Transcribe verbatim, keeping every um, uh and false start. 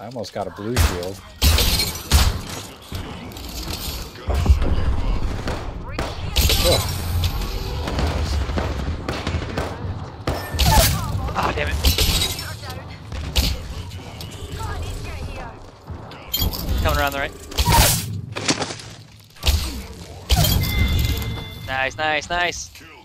I almost got a blue shield. Oh. Ah, damn it. Coming around the right. Nice, nice, nice.